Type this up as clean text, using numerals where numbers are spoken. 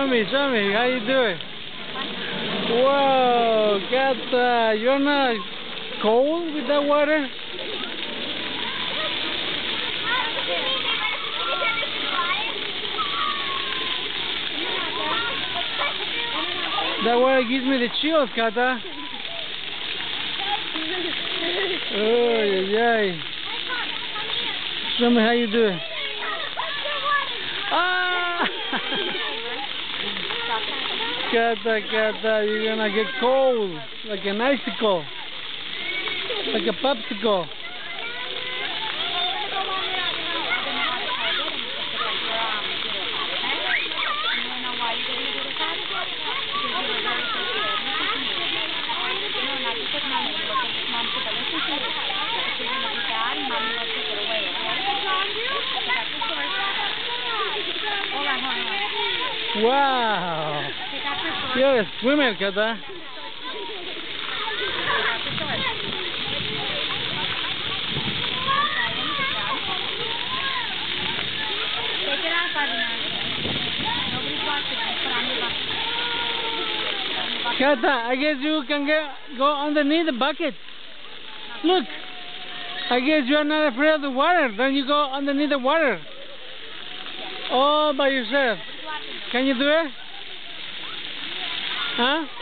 Show me, how you do it? Whoa, Kata, you're not cold with that water? That water gives me the chills, Kata. Oh, yeah. Show me how you do it. Ah! Kata, you're gonna get cold, like an icicle, like a popsicle. Wow! You're a swimmer, Kata. Kata, I guess you can go underneath the bucket. Look, I guess you are not afraid of the water. Then you go underneath the water. All by yourself. Can you do it? Huh?